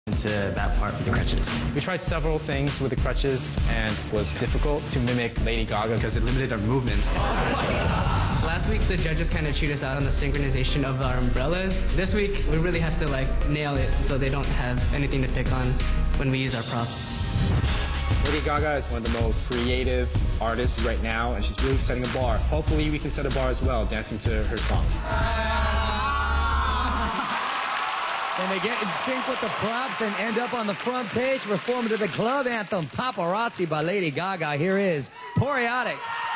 into that part with the crutches. We tried several things with the crutches and it was difficult to mimic Lady Gaga because it limited our movements. Last week, the judges kind of cheated us out on the synchronization of our umbrellas. This week, we really have to nail it so they don't have anything to pick on when we use our props. Lady Gaga is one of the most creative artists right now, and she's really setting a bar. Hopefully, we can set a bar as well, dancing to her song. And they get in sync with the props and end up on the front page, performing to the club anthem, Paparazzi by Lady Gaga. Here is Poriotics.